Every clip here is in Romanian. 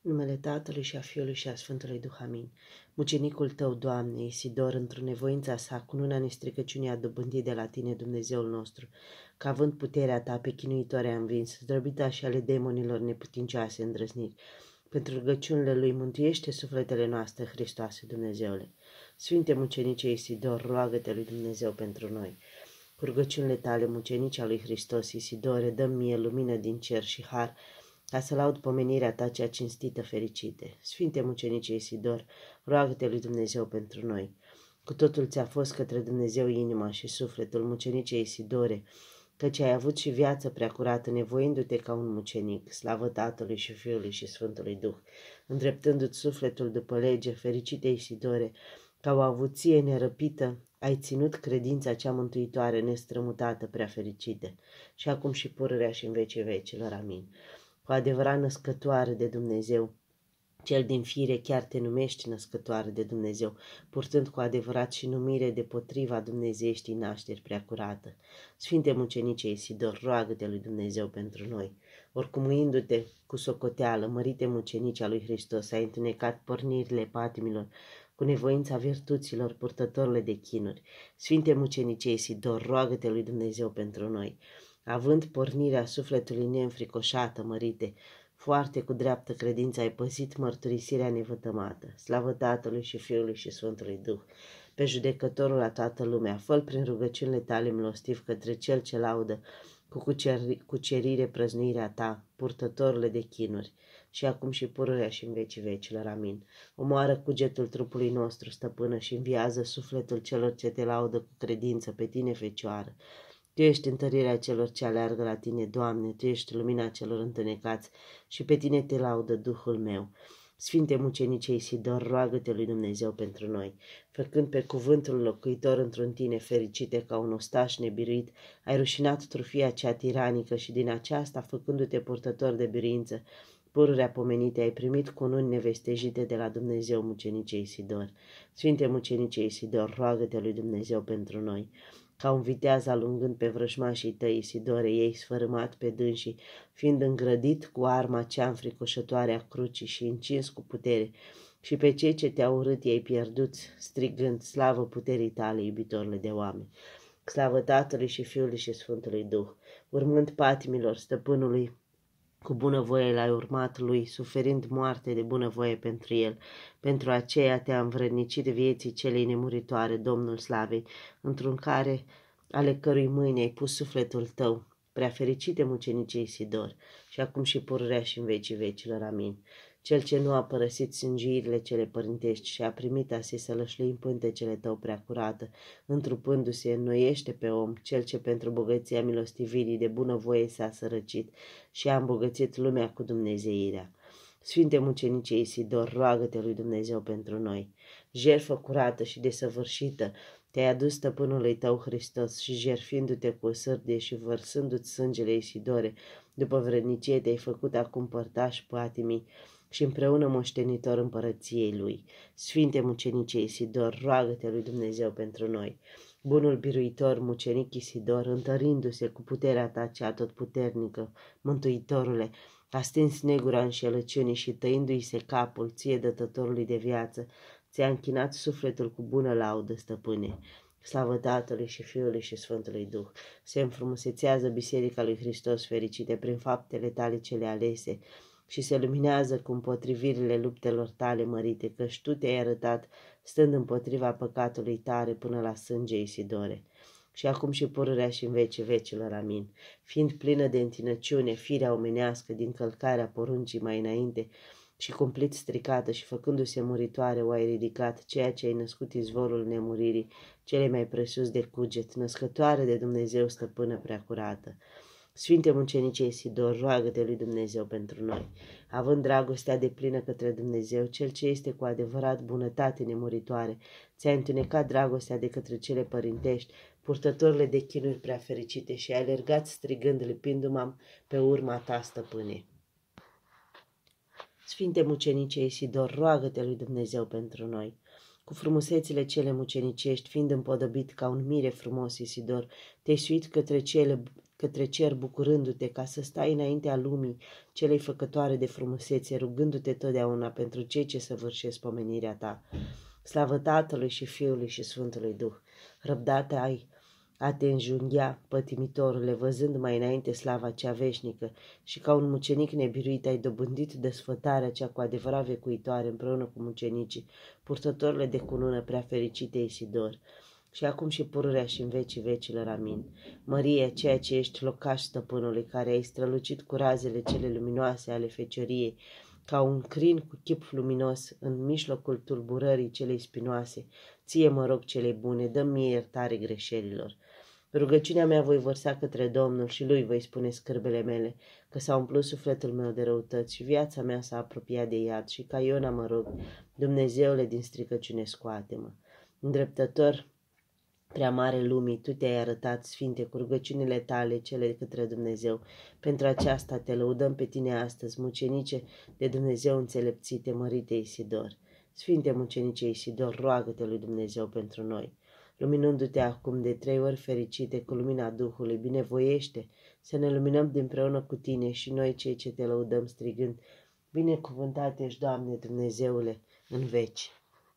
În numele Tatălui și a Fiului și a Sfântului Duh, amin. Mucenicul tău, Doamne, Isidor, într-o nevoința sa, cu luna nestricăciunii a dobândit de la tine, Dumnezeul nostru, că având puterea ta pe chinuitoare a învins, zdrăbita și ale demonilor neputincioase îndrăzniri. Pentru rugăciunile lui mântuiește sufletele noastre, Hristoase, Dumnezeule. Sfinte mucenice Isidor, roagă-te lui Dumnezeu pentru noi. Cu rugăciunile tale, mucenici al lui Hristos, Isidore, dă mie lumină din cer și har, ca să laud pomenirea ta cea cinstită, fericite. Sfinte mucenice Isidor, roagă-te lui Dumnezeu pentru noi. Cu totul ți-a fost către Dumnezeu inima și sufletul, mucenice Isidore, căci ai avut și viață preacurată, nevoindu-te ca un mucenic, slavă Tatălui și Fiului și Sfântului Duh, îndreptându-ți sufletul după lege, fericite Isidore, ca o avuție nerăpită, ai ținut credința cea mântuitoare, nestrămutată, prea fericite, și acum și pururea și în vecii vecilor, amin. Cu adevărat născătoare de Dumnezeu, cel din fire chiar te numești născătoare de Dumnezeu, purtând cu adevărat și numire depotriva dumnezeieștii nașteri preacurată. Sfinte mucenice Isidor, roagă-te lui Dumnezeu pentru noi. Oricumuindu-te cu socoteală, mărite mucenici a lui Hristos, ai întunecat pornirile patimilor, cu nevoința virtuților, purtătorile de chinuri. Sfinte mucenice Isidor, roagă-te lui Dumnezeu pentru noi. Având pornirea sufletului neînfricoșată, mărite, foarte cu dreaptă credință ai păzit mărturisirea nevătămată. Slavă Tatălui și Fiului și Sfântului Duh, pe judecătorul la toată lumea, fă-l prin rugăciunile tale milostiv către cel ce laudă cu cucerire prăznuirea ta, purtătorule de chinuri, și acum și pururea și în vecii vecilor, amin. Omoară cugetul trupului nostru, stăpână, și înviază sufletul celor ce te laudă cu credință pe tine, Fecioară. Tu ești întărirea celor ce aleargă la tine, Doamne, Tu ești lumina celor întunecați și pe tine te laudă Duhul meu. Sfinte mucenice Isidor, roagă-te lui Dumnezeu pentru noi. Făcând pe cuvântul locuitor într-un tine, fericite ca un ostaș nebiruit, ai rușinat trufia cea tiranică și din aceasta, făcându-te purtător de biruință, pururea pomenite, ai primit cununi nevestejite de la Dumnezeu, mucenice Isidor. Sfinte mucenice Isidor, roagă-te lui Dumnezeu pentru noi. Ca un viteaz alungând pe vrăjmașii tăi, Isidore, ei sfărâmat pe dânsii, fiind îngrădit cu arma cea înfricoșătoare a crucii și încins cu putere, și pe cei ce te-au urât ei pierduți, strigând, slavă puterii tale, iubitorile de oameni. Slavă Tatălui și Fiului și Sfântului Duh, urmând patimilor stăpânului, cu bunăvoie l-ai urmat lui, suferind moarte de bunăvoie pentru el. Pentru aceea te-a învrednicit vieții celei nemuritoare, Domnul Slavei, într-un care ale cărui mâini ai pus sufletul tău, prea fericite mucenice Isidor, și acum și pururea și în vecii vecilor, amin. Cel ce nu a părăsit sângirile cele părintești și a primit a se sălășlui în pântecele tău preacurată, întrupându-se, înnoiește pe om, cel ce pentru bogăția milostivirii de bunăvoie s-a sărăcit și a îmbogățit lumea cu dumnezeirea. Sfinte mucenice Isidor, roagă-te lui Dumnezeu pentru noi. Jertfă curată și desăvârșită te-ai adus stăpânului tău Hristos și jertfindu-te cu o sârdie și vărsându-ți sângele, Isidore, după vrednicie te-ai făcut acum părtaș patimii și împreună moștenitor împărăției lui. Sfinte mucenice Isidor, roagă-te lui Dumnezeu pentru noi. Bunul biruitor, mucenic Isidor, întărindu-se cu puterea ta cea atotputernică, Mântuitorule, a stins negura înșelăciunii și tăindu-i se capul, ție dătătorului de viață, ți-a închinat sufletul cu bună laudă, stăpâne. Slavă Tatălui și Fiului și Sfântului Duh. Se înfrumusețează Biserica lui Hristos fericite prin faptele tale cele alese și se luminează cu împotrivirile luptelor tale mărite, căci tu te-ai arătat stând împotriva păcatului tare până la sânge, Isidore. Și acum și pururea și în vecii vecilor, amin. Fiind plină de întinăciune, firea omenească din călcarea poruncii mai înainte și cumplit stricată și făcându-se muritoare, o ai ridicat, ceea ce ai născut izvorul nemuririi, cele mai presus de cuget, născătoare de Dumnezeu, stăpână preacurată. Sfinte mucenice Isidor, roagă-te lui Dumnezeu pentru noi. Având dragostea deplină către Dumnezeu, Cel ce este cu adevărat bunătate nemuritoare, ți-ai întunecat dragostea de către cele părintești, purtătorile de chinuri prea fericite, și ai alergat strigând, lipindu-mă pe urma ta, stăpâne. Sfinte mucenice Isidor, roagă-te lui Dumnezeu pentru noi. Cu frumusețile cele mucenicești, fiind împodobit ca un mire frumos, Isidor, te-ai suit către cer bucurându-te ca să stai înaintea lumii celei făcătoare de frumusețe, rugându-te totdeauna pentru cei ce săvârșesc pomenirea ta. Slavă Tatălui și Fiului și Sfântului Duh! Răbdată ai a te înjunghea, pătimitorule, văzând mai înainte slava cea veșnică, și ca un mucenic nebiruit ai dobândit desfătarea cea cu adevărat vecuitoare împreună cu mucenicii, purtătorile de cunună prea fericite Isidor. Și acum și pururea și în vecii vecilor, amin. Mărie, ceea ce ești locaș stăpânului, care ai strălucit cu razele cele luminoase ale fecioriei, ca un crin cu chip luminos în mijlocul tulburării celei spinoase, ție mă rog celei bune, dă-mi mie iertare greșelilor. Rugăciunea mea voi vărsa către Domnul și lui voi spune scârbele mele, că s-a umplut sufletul meu de răutăți și viața mea s-a apropiat de iad și ca Iona mă rog, Dumnezeule din stricăciune scoate-mă. Îndreptător prea mare lumii, tu te-ai arătat, Sfinte, cu rugăciunile tale, cele către Dumnezeu. Pentru aceasta te lăudăm pe tine astăzi, mucenice de Dumnezeu înțelepțite, mărite Isidor. Sfinte mucenice Isidor, roagă-te lui Dumnezeu pentru noi. Luminându-te acum de 3 ori fericite cu lumina Duhului, binevoiește să ne luminăm dinpreună cu tine și noi cei ce te lăudăm strigând, binecuvântat ești, Doamne Dumnezeule, în veci.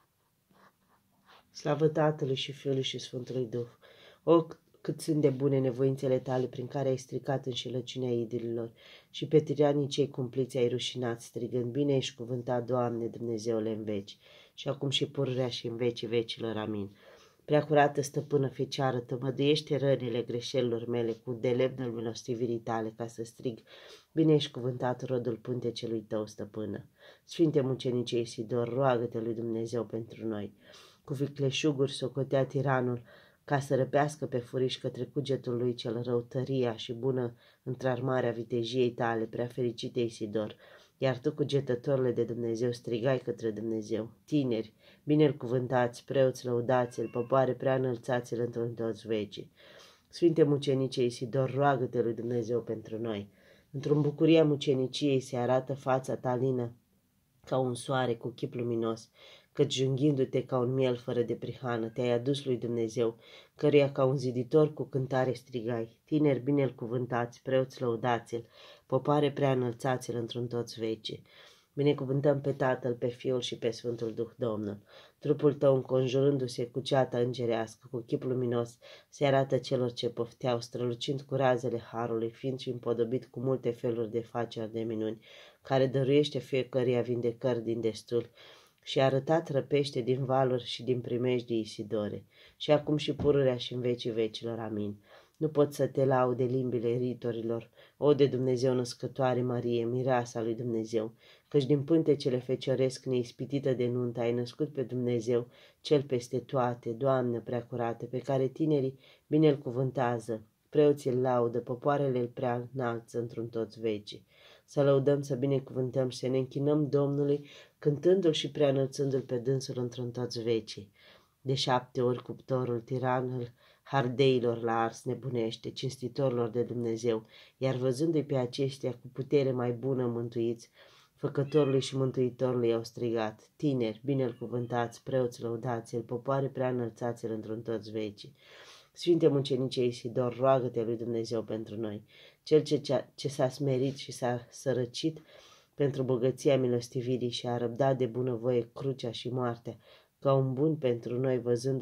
Slavă Tatălui și Fiului și Sfântului Duh! O, cât sunt de bune nevoințele tale prin care ai stricat înșelăciunea idolilor și pe tiranii cei cumpliți ai rușinat, strigând, bine ești cuvântat, Doamne Dumnezeule, în veci, și acum și pururea și în vecii vecilor, amin. Preacurată stăpână fecioară, tămăduiește rănile greșelilor mele cu delemnul milostivirii tale, ca să strig, bine ești cuvântat rodul pântecelui tău, stăpână. Sfinte mucenice Isidor, roagă-te lui Dumnezeu pentru noi. Cu vicleșuguri socotea tiranul, ca să răpească pe furiș către cugetul lui cel rău tăria și bună întrarmarea vitejiei tale, prea fericite Isidor, iar tu, cugetătorile de Dumnezeu, strigai către Dumnezeu. Tineri, bine-l cuvântați, preoți, lăudați-l, popoare prea înălțați-l într-un toți vecii. Sfinte mucenice Isidor, roagă-te lui Dumnezeu pentru noi. Într-o bucurie a muceniciei se arată fața ta lină ca un soare cu chip luminos, căci junghindu-te ca un miel fără de prihană, te-ai adus lui Dumnezeu, căruia ca un ziditor cu cântare strigai. Tineri bine-l cuvântați, preoți lăudați-l, popoare prea înălțați-l într-un toți vecii. Binecuvântăm pe Tatăl, pe Fiul și pe Sfântul Duh, Domnul. Trupul tău, înconjurându-se cu ceata îngerească, cu chip luminos, se arată celor ce pofteau, strălucind cu razele harului, fiind și împodobit cu multe feluri de faceri de minuni, care dăruiește fiecăruia vindecări din destul, și arătat răpește din valuri și din primejdii Isidore, și acum și pururea și în vecii vecilor, amin. Nu pot să te laude limbile ritorilor, o de Dumnezeu născătoare Marie, mireasa lui Dumnezeu, căci din pântecele fecioresc neispitită de nuntă ai născut pe Dumnezeu, cel peste toate, Doamnă preacurată, pe care tinerii bine îl cuvântează, preoții îl laudă, popoarele îl prea înalță într-un toți vecii. Să lăudăm, să binecuvântăm și să ne închinăm Domnului, cântându-l și preanălțându-l pe dânsul într-un toți vecii. De 7 ori cuptorul, tiranul hardeilor la ars nebunește, cinstitorilor de Dumnezeu, iar văzându-i pe aceștia cu putere mai bună mântuiți, făcătorului și mântuitorului au strigat, tineri, bine-l cuvântați, preoți lăudați-l, popoare prea înălțați-l într-un toți vecii. Sfinte mucenice Isidor, roagă-te lui Dumnezeu pentru noi, cel ce s-a smerit și s-a sărăcit pentru bogăția milostivirii și a răbdat de bunăvoie crucea și moartea, ca un bun pentru noi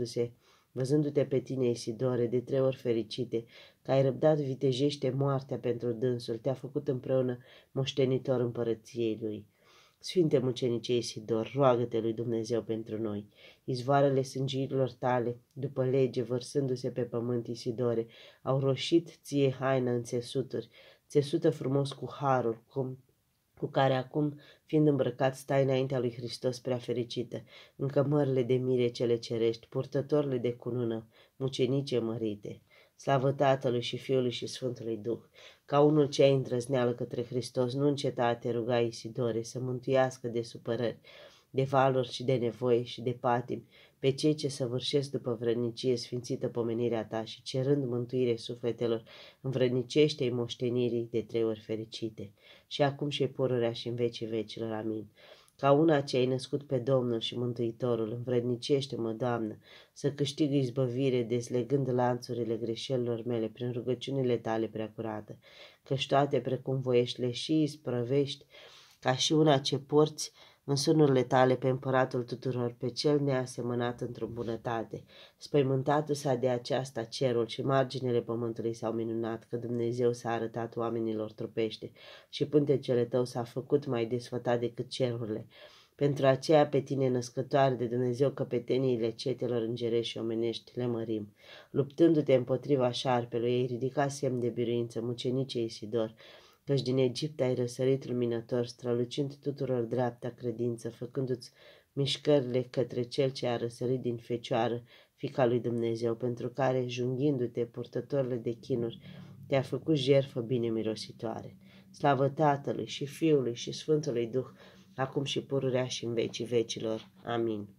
văzându-te pe tine, Isidore, de 3 ori fericite, că ai răbdat vitejește moartea pentru dânsul, te-a făcut împreună moștenitor împărăției lui. Sfinte mucenice Isidor, roagă-te lui Dumnezeu pentru noi. Izvoarele sângirilor tale, după lege, vărsându-se pe pământ, Isidore, au roșit ție haină în țesuturi, țesută frumos cu harul, cu care acum, fiind îmbrăcat, stai înaintea lui Hristos prea fericită, în cămările de mire cele cerești, purtătorile de cunună, mucenice mărite. Slavă Tatălui și Fiului și Sfântului Duh, ca unul ce ai îndrăzneală către Hristos, nu înceta a te ruga, Isidore, să mântuiască de supărări, de valuri și de nevoi și de patimi, pe cei ce săvârșesc după vrănicie sfințită pomenirea ta și cerând mântuire sufletelor, învrănicește-i moștenirii de 3 ori fericite. Și acum și pururea și în vecii vecilor, amin. Ca una ce ai născut pe Domnul și Mântuitorul, învrednicește-mă, Doamnă, să câștig izbăvire, dezlegând lanțurile greșelilor mele prin rugăciunile tale preacurate, căci toate precum voiești le și isprăvești, ca și una ce porți în sunurile tale pe împăratul tuturor, pe cel neasemănat într-o bunătate. Spăimântatul s-a de aceasta cerul și marginile pământului s-au minunat, că Dumnezeu s-a arătat oamenilor trupește și pântecele tău s-a făcut mai desfătat decât cerurile. Pentru aceea pe tine, născătoare de Dumnezeu, căpeteniile cetelor îngerești și omenești, le mărim. Luptându-te împotriva șarpelui, ei ridica semn de biruință, mucenice Isidor, căci din Egipt ai răsărit luminător, strălucind tuturor dreapta credință, făcându-ți mișcările către cel ce a răsărit din Fecioară, Fiica lui Dumnezeu, pentru care, junghindu-te, purtătorile de chinuri, te-a făcut jertfă bine mirositoare. Slavă Tatălui și Fiului și Sfântului Duh, acum și pururea și în vecii vecilor. Amin.